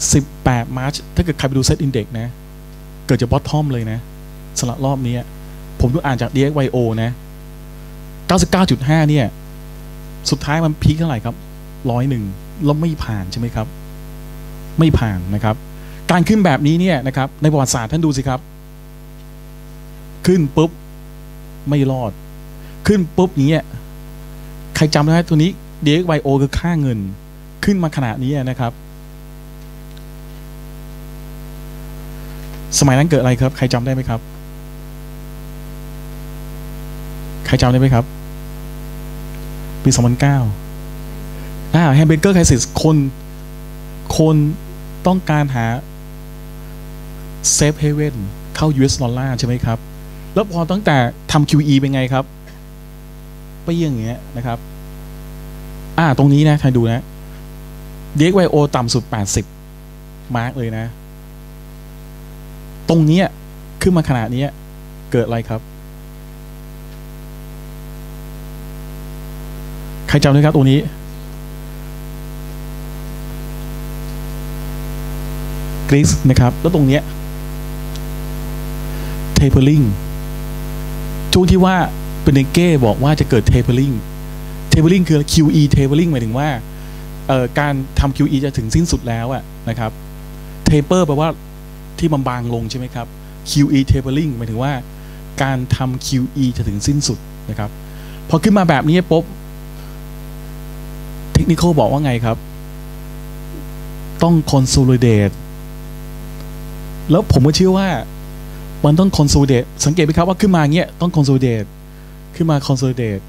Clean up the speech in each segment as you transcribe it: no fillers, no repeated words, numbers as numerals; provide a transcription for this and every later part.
18 มาร์ชถ้าเกิดใครไปดูเซตอินเด็กซ์นะเกิดจากบอททอมเลยนะสำหรับรอบนี้ผมดูอ่านจาก DXYO นะ 99.5 เนี่ยสุดท้ายมันพีคเท่าไหร่ครับ101แล้วไม่ผ่านใช่ไหมครับไม่ผ่านนะครับการขึ้นแบบนี้เนี่ยนะครับในประวัติศาสตร์ท่านดูสิครับขึ้นปุ๊บไม่รอดขึ้นปุ๊บอย่างเงี้ยใครจำได้ตัวนี้ DXYO คือค่าเงินขึ้นมาขนาดนี้นะครับสมัยนั้นเกิดอะไรครับใครจำได้ไหมครับใครจำได้ไหมครับปี 2009แฮมเบอร์เกอร์ไครซิสคนต้องการหาเซฟเฮเว่นเข้า US ดอลลาร์ใช่ไหมครับแล้วพอตั้งแต่ทำ QE เป็นไงครับไปอย่างเงี้ยนะครับตรงนี้นะใครดูนะ DXYO ต่ำสุด80มาร์กเลยนะตรงนี้ขึ้นมาขนาดนี้เกิดอะไรครับใครจำได้ครับตรงนี้กรีซนะครับแล้วตรงนี้เทเปอร์ลิงช่วงที่ว่าเป็นเก้บอกว่าจะเกิดเทเปอร์ลิงคือ QE tapering หมายถึงว่าการทำ QE จะถึงสิ้นสุดแล้วนะครับ taper แปลว่าที่มันบางลงใช่ไหมครับ QE tapering หมายถึงว่าการทำ QE จะถึงสิ้นสุดนะครับพอขึ้นมาแบบนี้ปุ๊บเทคนิคบอกว่าไงครับต้อง consolidate แล้วผมก็เชื่อว่ามันต้อง consolidate สังเกตไหมครับว่าขึ้นมาเงี้ยต้อง consolidate ขึ้นมา consolidate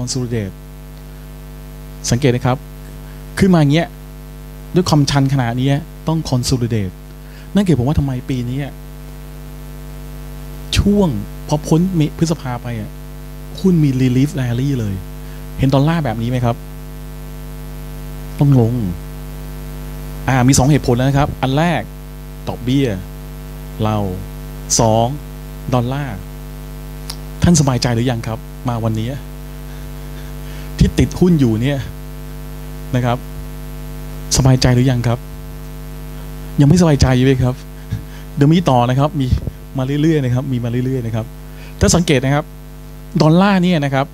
สังเกตนะครับขึ้นมาเงี้ยด้วยความชันขนาดนี้ต้อง consolidate นั่นเกิดผมว่าทำไมปีนี้ช่วงพอพ้นพฤษภาไปหุ้นมี relief rally เลยเห็นดอลลาร์แบบนี้ไหมครับต้องลงมี2เหตุผลแล้วนะครับอันแรกดอกเบี้ยเรา2ดอลลาร์ท่านสบายใจหรือยังครับมาวันนี้ที่ติดหุ้นอยู่เนี่ยนะครับสบายใจหรือยังครับยังไม่สบายใจอยู่เลยครับเดี๋ยวมีต่อนะครับมีมาเรื่อยๆนะครับมีมาเรื่อยๆนะครับถ้าสังเกตนะครับดอลลาร์เนี่ยนะครับ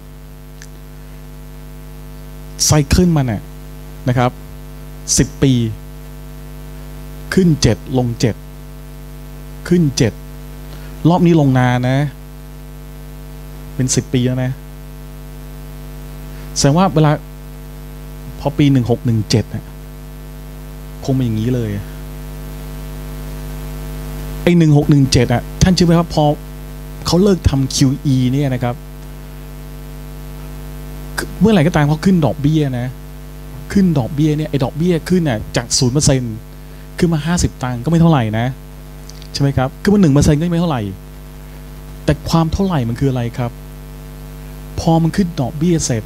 ไซเคิลมันนะครับ10 ปีขึ้น7ลง7ขึ้น7รอบนี้ลงนานนะเป็น10 ปีแล้วนะแสดงว่าเวลาพอปี1617คงเป็นอย่างนี้เลยไอ้1617ท่านเชื่อไหมว่าพอเขาเลิกทำ QE เนี่ยนะครับเมื่อไหร่ก็ตามเขาขึ้นดอกเบี้ยนะขึ้นดอกเบี้ยเนี่ยไอ้ดอกเบี้ยขึ้นจาก 0% ขึ้นมา50 ตังค์ก็ไม่เท่าไหร่นะใช่ไหมครับขึ้นมา 1% ก็ไม่เท่าไหร่แต่ความเท่าไหร่มันคืออะไรครับพอมันขึ้นดอกเบี้ยเสร็จ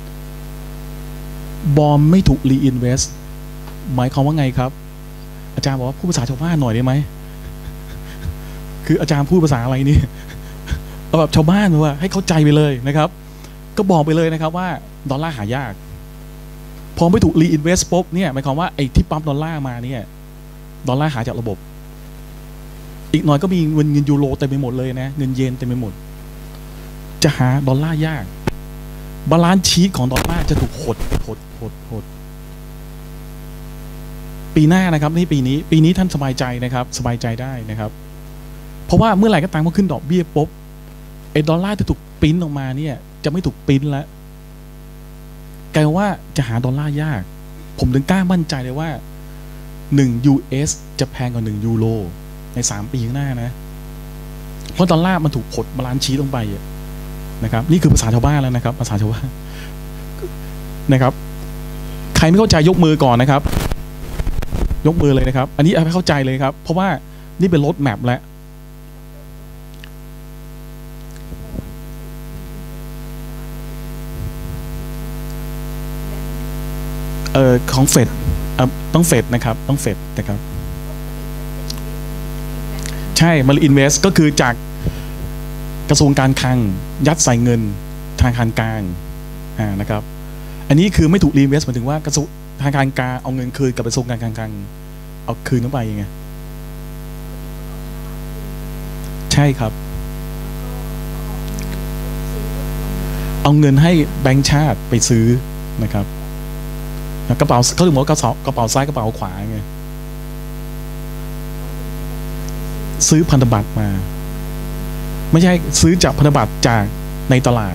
บอมไม่ถูก reinvest หมายความว่าไงครับอาจารย์บอกว่าพูดภาษาชาวบ้านหน่อยได้ไหมคืออาจารย์พูดภาษาอะไรนี่เอาแบบชาวบ้านว่าให้เข้าใจไปเลยนะครับก็บอกไปเลยนะครับว่าดอลลาร์หายากพอไม่ถูก reinvest ปุ๊บเนี่ยหมายความว่าไอ้ที่ปั๊มดอลลาร์มาเนี่ยดอลลาร์หายจากระบบอีกหน่อยก็มีเงินยูโรเต็มไปหมดเลยนะเงินเยนเต็มไปหมดจะหาดอลลาร์ยากบาลานซ์ชีทของดอลลาร์จะถูกหดปีหน้านะครับนี่ปีนี้ท่านสบายใจนะครับสบายใจได้นะครับเพราะว่าเมื่อไหร่ก็ตามว่าขึ้นดอกเบี้ยปุ๊บไอ้ดอลลาร์จะถูกปริ้นออกมาเนี่ยจะไม่ถูกปริ้นแล้วกลายว่าจะหาดอลลาร์ยากผมถึงกล้ามั่นใจเลยว่า1 US จะแพงกว่า1 ยูโรใน3 ปีข้างหน้านะเพราะดอลลาร์มันถูกหดบาลานซ์ชีทลงไปนะครับนี่คือภาษาชาวบ้านแล้วนะครับภาษาชาวบ้านนะครับใครไม่เข้าใจยกมือก่อนนะครับยกมือเลยนะครับอันนี้ให้เข้าใจเลยครับเพราะว่านี่เป็นรถแมพแล้วของเฟดต้องเฟดนะครับต้องเฟดนะครับใช่มาอินเวสก็คือจากกระทรวงการคลังยัดใส่เงินธนาคารกลางนะครับ อันนี้คือไม่ถูกรีอินเวสต์หมายถึงว่ากระทรวงธนาคารกลางเอาเงินคืนกับกระทรวงการคลังเอาคืนเข้าไปยังไงใช่ครับเอาเงินให้แบงก์ชาติไปซื้อนะครับกระเป๋าเขาถึงบอกกระเป๋าซ้ายกระเป๋าขวาไงซื้อพันธบัตรมาไม่ใช่ซื้อจากพันธบัตรจากในตลาด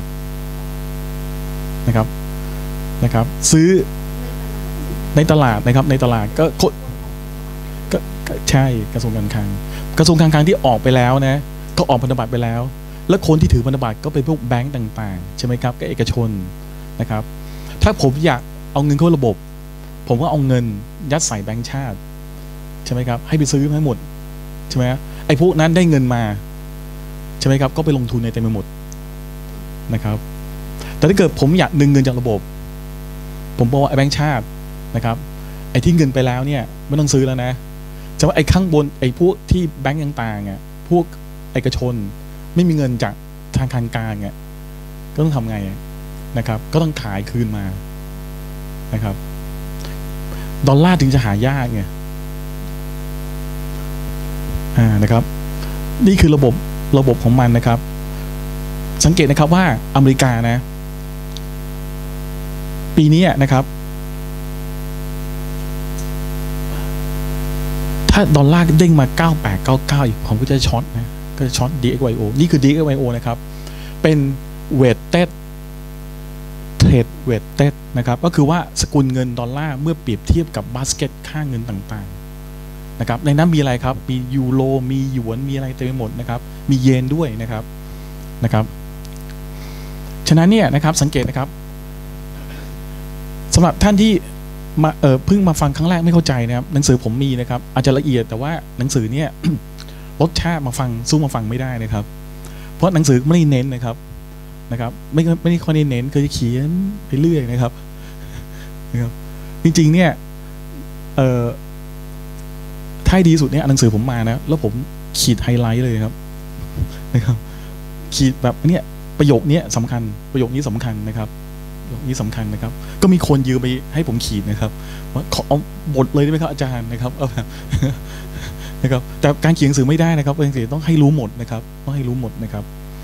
นะครับซื้อในตลาดนะครับในตลาดก็ใช่กระทรวงการคลังที่ออกไปแล้วนะก็ออกพันธบัตรไปแล้วแล้วคนที่ถือพันธบัตรก็เป็นพวกแบงก์ต่างๆใช่ไหมครับก็เอกชนนะครับถ้าผมอยากเอาเงินเข้าระบบผมก็เอาเงินยัดใส่แบงก์ชาติใช่ไหมครับให้ไปซื้อให้หมดใช่ไหมไอ้พวกนั้นได้เงินมาใช่ไหมครับก็ไปลงทุนในเต็มไปหมดนะครับแต่ถ้าเกิดผมอยากดึงเงินจากระบบผมบอกว่าไอ้แบงก์ชาตินะครับไอ้ที่เงินไปแล้วเนี่ยไม่ต้องซื้อแล้วนะแต่ว่าไอ้ข้างบนไอ้พวกที่แบงก์ต่างๆอ่ะพวกเอกชนไม่มีเงินจากทางการกลางอ่ะก็ต้องทำไงนะครับก็ต้องขายคืนมานะครับดอลลาร์ถึงจะหายากไงนะครับนี่คือระบบของมันนะครับสังเกตนะครับว่าอเมริกานะปีนี้นะครับถ้าดอลลาร์เด้งมา9899อีกผมก็จะช็อตนะก็จะช็อต DXYO นี่คือ DXYO นะครับเป็น weighted trade weighted นะครับก็คือว่าสกุลเงินดอลลาร์เมื่อเปรียบเทียบกับบาสเกตค่าเงินต่างๆนะครับในนั้นมีอะไรครับมียูโรมีหยวนมีอะไรเต็มไปหมดนะครับมีเยนด้วยนะครับฉะนั้นเนี่ยนะครับสังเกตนะครับสำหรับท่านที่มาเพิ่งมาฟังครั้งแรกไม่เข้าใจนะครับหนังสือผมมีนะครับอาจจะละเอียดแต่ว่าหนังสือเนี่ย รสชาติมาฟังสู้มาฟังไม่ได้นะครับเพราะหนังสือไม่ได้เน้นนะครับไม่ได้ค่อยเน้นเคยเขียนไปเรื่อยนะครับจริงๆเนี่ยท้ายดีสุดเนี่ยหนังสือผมมานะแล้วผมขีดไฮไลท์เลยนะครับขีดแบบเนี้ยประโยคนี้สำคัญประโยคนี้สำคัญนะครับประโยคนี้สำคัญนะครับก็มีคนยืมไปให้ผมขีดนะครับว่าขอเอาบทเลยได้ไหมครับอาจารย์นะครับนะครับแต่การเขียนหนังสือไม่ได้นะครับหนังสือต้องให้รู้หมดนะครับต้องให้รู้หมดนะครับ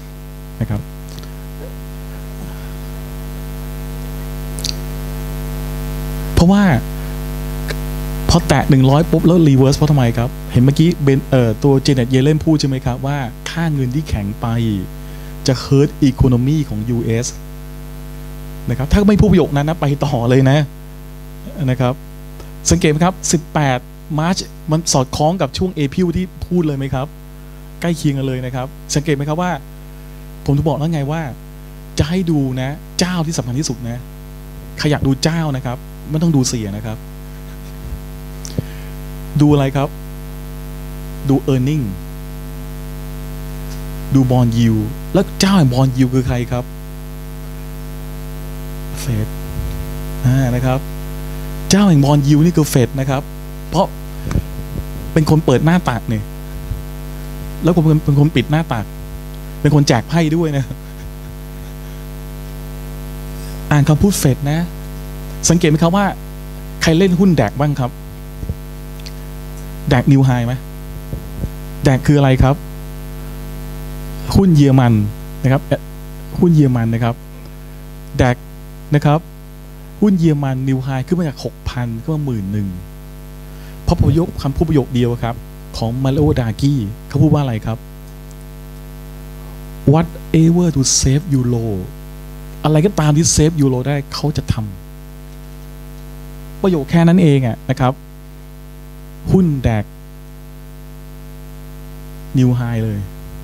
เพราะว่าพอแตะ100ปุ๊บแล้วรีเวิร์สเพราะทำไมครับเห็นเมื่อกี้ตัวเจเน็ตเยเลนพูดใช่ไหมครับว่าค่าเงินที่แข็งไปจะเฮิร์ตอีโคโนมีของ US นะครับถ้าไม่พูดประโยคนั้นนะไปต่อเลยนะครับสังเกตไหมครับ18มาร์ชมันสอดคล้องกับช่วงเอพิลที่พูดเลยไหมครับใกล้เคียงกันเลยนะครับสังเกตไหมครับว่าผมจะบอกแล้วไงว่าจะให้ดูนะเจ้าที่สำคัญที่สุดนะใครอยากดูเจ้านะครับไม่ต้องดูเสียนะครับดูอะไรครับดู earning ดู bond yield แล้วเจ้าแห่ง bond yield คือใครครับเฟดนะครับเจ้าแห่ง bond yield นี่คือเฟดนะครับเพราะเป็นคนเปิดหน้าตักเนี่ยแล้วเป็นคนปิดหน้าตักเป็นคนแจกไพ่ด้วยนะอ่านคำพูดเฟดนะสังเกตไหมครับว่าใครเล่นหุ้นแดกบ้างครับแดกนิวไฮไหมแดกคืออะไรครับหุ้นเยอรมันนะครับหุ้นเยอรมันนะครับแดกนะครับหุ้นเยอรมันนิวไฮขึ้นมาจาก 6,000 ขึ้นมา 11,000 เพราะคำพูดประโยคเดียวครับของมาริโอดากี้เขาพูดว่าอะไรครับ whatever to save euro อะไรก็ตามที่เซฟยูโรได้เขาจะทำประโยคแค่นั้นเองนะครับหุ้นแดกนิวไฮเลย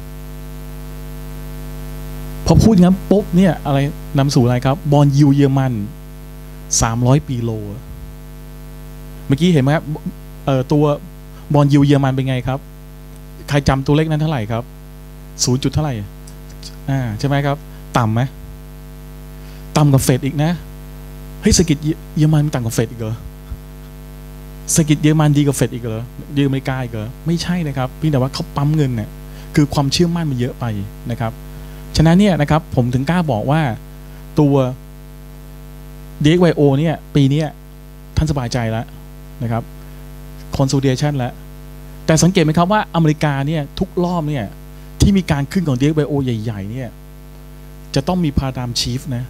พอพูดงั้นปุ๊บเนี่ยอะไรนำสู่อะไรครับบอนด์ยิลด์เยอรมัน300 ปีโลเมื่อกี้เห็นไหมครับตัวบอนด์ยิลด์เยอรมันเป็นไงครับใครจำตัวเลขนั้นเท่าไหร่ครับ0จุดเท่าไหร่ใช่ไหมครับต่ำไหมต่ำกับเฟดอีกนะเฮ้ยเศรษฐกิจเยอรมันต่ำกับเฟดอีกเหรอเศรษฐกิจเยอรมันดีกว่าเฟดอีกเหรอดีกว่าอเมริกาอีกเหรอไม่ใช่นะครับเพียงแต่ว่าเขาปั๊มเงินเนี่ยคือความเชื่อมั่นมันเยอะไปนะครับฉะนั้นเนี่ยนะครับผมถึงกล้าบอกว่าตัว DXYO เนี่ยปีนี้ท่านสบายใจแล้วนะครับ consolidation แล้วแต่สังเกตไหมครับว่าอเมริกาเนี่ยทุกรอบเนี่ยที่มีการขึ้นของ DXYO ใหญ่ๆเนี่ยจะต้องมี paradigm shift นะ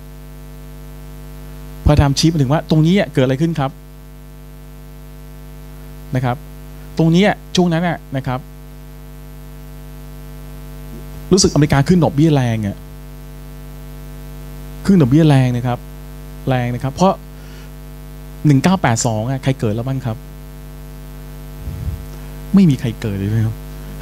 paradigm shift หมายถึงว่าตรงนี้เกิดอะไรขึ้นครับนะครับตรงนี้ช่วงนั้นนะครับรู้สึกอเมริกาขึ้นดอกเบี้ยแรงขึ้นดอกเบี้ยแรงนะครับแรงนะครับเพราะ1982ใครเกิดแล้วบ้างครับไม่มีใครเกิดเลยครับ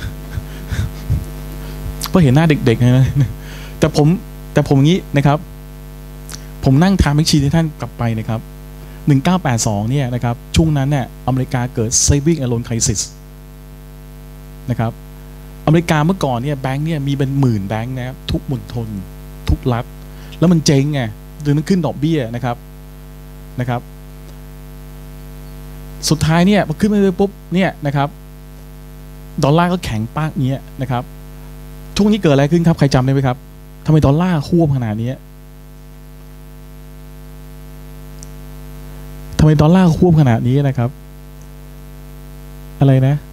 เพราะเห็นหน้าเด็กๆนะแต่ผมงี้นะครับผมนั่งทำแมชชีนให้ท่านกลับไปนะครับ1982เนี่ยนะครับช่วงนั้นเนี่ยอเมริกาเกิด saving and loan crisis นะครับอเมริกาเมื่อก่อนเนี่ยแบงค์เนี่ยมีเป็นหมื่นแบงค์นะครับทุกมณฑลทุกรัฐแล้วมันเจ๊งไงจึงต้องขึ้นดอกเบี้ยนะครับสุดท้ายเนี่ยพอขึ้นไปเลยปุ๊บเนี่ยนะครับดอลลาร์ก็แข็งปากเนี้ยนะครับช่วงนี้เกิดอะไรขึ้นครับใครจำได้ไหมครับทำไมดอลลาร์ควบขนาดนี้ทำไมดอลลาร์ควบขนาดนี้นะครับอะไรนะ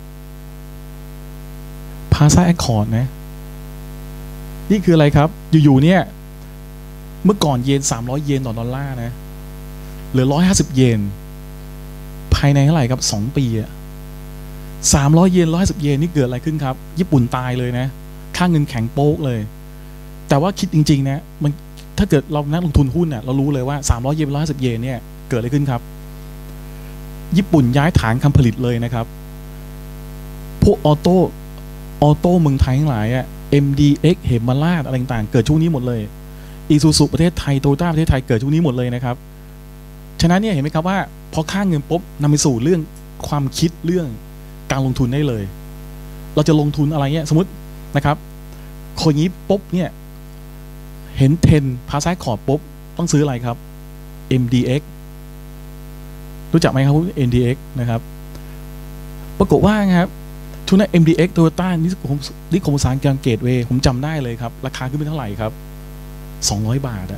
พาซาแอคคอร์ดนะนี่คืออะไรครับอยู่ๆเนี่ยเมื่อก่อนเยน300เยนต่อดอลลาร์นะเหลือ150เยนภายในเท่าไหร่ครับ2ปี300เยน150เยนนี่เกิดอะไรขึ้นครับญี่ปุ่นตายเลยนะค่าเงินแข็งโป๊กเลยแต่ว่าคิดจริงๆนะมันถ้าเกิดเรานักลงทุนหุ้นเรารู้เลยว่า300เยน150เยนเนี่ยเกิดอะไรขึ้นครับญี่ปุ่นย้ายฐานการผลิตเลยนะครับพวกออโต้เมืองไทยทั้งหลายMDX เหมราชอะไรต่างๆเกิดช่วงนี้หมดเลยอีซูซูประเทศไทยโตโยต้าประเทศไทยเกิดช่วงนี้หมดเลยนะครับฉะนั้นเนี่ยเห็นไหมครับว่าพอค่าเงินปุ๊บนำไปสู่เรื่องความคิดเรื่องการลงทุนได้เลยเราจะลงทุนอะไรเงี้ยสมมตินะครับคนนี้ปุ๊บเนี่ยเห็น10พาซ้ายขอดปุ๊บต้องซื้ออะไรครับ MDX รู้จักไหมครับ MDX นะครับปรากฏว่าครับทุนนั้น MDX Toyota นิคมอุตสาหกรรมเกตเวย์ผมจำได้เลยครับราคาขึ้นไปเท่าไหร่ครับ200 บาท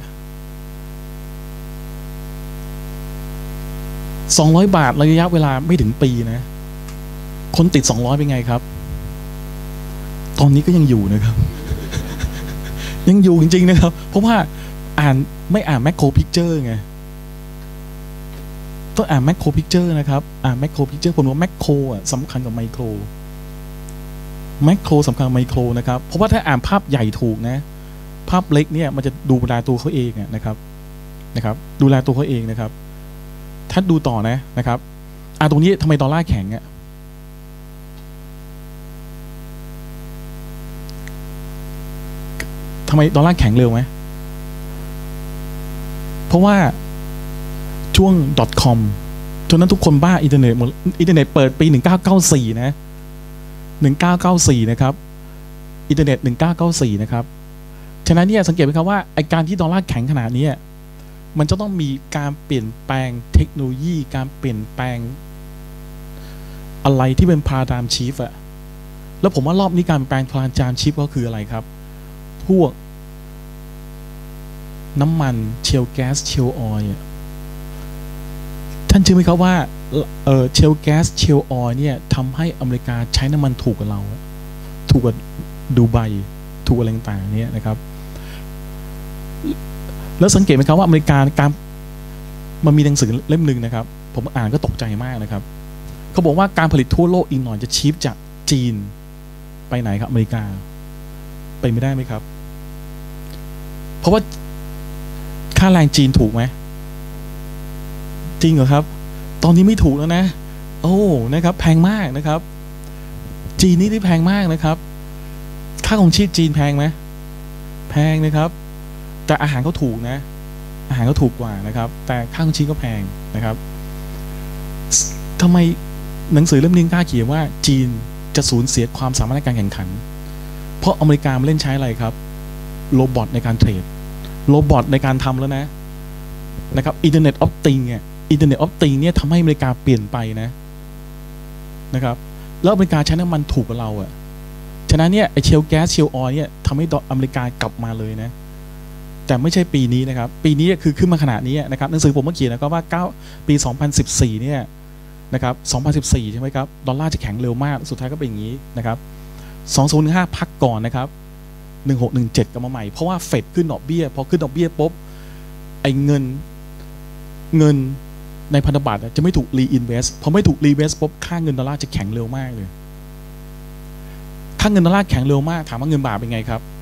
200 บาทระยะเวลาไม่ถึงปีนะคนติด200เป็นไงครับตอนนี้ก็ยังอยู่นะครับ ยังอยู่จริงๆนะครับเพราะว่าไม่อ่านแมคโครพิกเจอร์ไงต้องอ่านแมคโครพิกเจอร์นะครับอ่านแมคโครพิกเจอร์ผมว่าแมคโครสำคัญกับไมโครสำคัญไมโครนะครับเพราะว่าถ้าอ่านภาพใหญ่ถูกนะภาพเล็กเนี่ยมันจะดูแลตัวเขาเองนะครับดูแลตัวเขาเองนะครับถ้าดูต่อนะครับตรงนี้ทำไมดอลลาร์แข็งทำไมดอลลาร์แข็งเร็วไหมเพราะว่าช่วง .com จนนั้นทุกคนบ้าอินเทอร์เน็ตหมดอินเทอร์เน็ตเปิดปี1994นะ1994นะครับอินเทอร์เน็ต1994นะครับฉะนั้นเนี่ยสังเกตไหมครับว่าไอการที่ดอลลาร์แข็งขนาดนี้มันจะต้องมีการเปลี่ยนแปลงเทคโนโลยีการเปลี่ยนแปลงอะไรที่เป็น paradigm shift แล้วผมว่ารอบนี้การเปลี่ยนแปลง paradigm shift ก็คืออะไรครับพวกน้ำมันเชลแก๊สเชลออยล์ท่านเชื่อไหมครับว่าเชลแก๊สเชลออยล์เนี่ยทำให้อเมริกาใช้น้ำมันถูกกว่าเราถูกกว่าดูไบถูกอะไรต่างๆเนี่ยนะครับแล้วสังเกตไหมครับว่าอเมริกามันมีหนังสือเล่มหนึ่งนะครับผมอ่านก็ตกใจมากนะครับเขาบอกว่าการผลิตทั่วโลกอีกหน่อยจะชิฟจากจีนไปไหนครับอเมริกาไปไม่ได้ไหมครับเพราะว่าค่าแรงจีนถูกไหมจริงเหรอครับตอนนี้ไม่ถูกแล้วนะโอ้นะครับแพงมากนะครับจีนนี่ได้แพงมากนะครับค่าของชีพจีนแพงไหมแพงนะครับแต่อาหารก็ถูกนะอาหารก็ถูกกว่านะครับแต่ค่าของชีพก็แพงนะครับทำไมหนังสือเล่มนี้กล้าเขียนว่าจีนจะสูญเสียความสามารถในการแข่งขันเพราะอเมริกาเล่นใช้อะไรครับโรบอทในการเทรดโรบอทในการทำแล้วนะครับอินเทอร์เน็ตออฟติงเนี่ยทำให้อเมริกาเปลี่ยนไปนะครับแล้วอเมริกาใช้น้ำมันถูกกว่าเราฉะนั้นเนี่ยไอเชลแก๊สเชลออยล์เนี่ยทำให้อเมริกากลับมาเลยนะแต่ไม่ใช่ปีนี้นะครับปีนี้คือขึ้นมาขนาดนี้นะครับหนังสือผมเมื่อกี้นะครับว่าปี2014เนี่ยนะครับ2014ใช่ไหมครับดอลลาร์จะแข็งเร็วมากสุดท้ายก็เป็นอย่างนี้นะครับ2015พักก่อนนะครับ1617กลับมาใหม่เพราะว่าเฟดขึ้นดอกเบี้ยพอขึ้นดอกเบี้ยปุ๊บไอ้เงินในพันธบัตรจะไม่ถูกรีอินเวสต์พอไม่ถูกรีอินเวสต์ปุ๊บค่าเงินดอลลาร์จะแข็งเร็วมากเลยค่าเงินดอลลาร์แข็งเร็วมากถามว่าเงินบาทเป็นไงครับ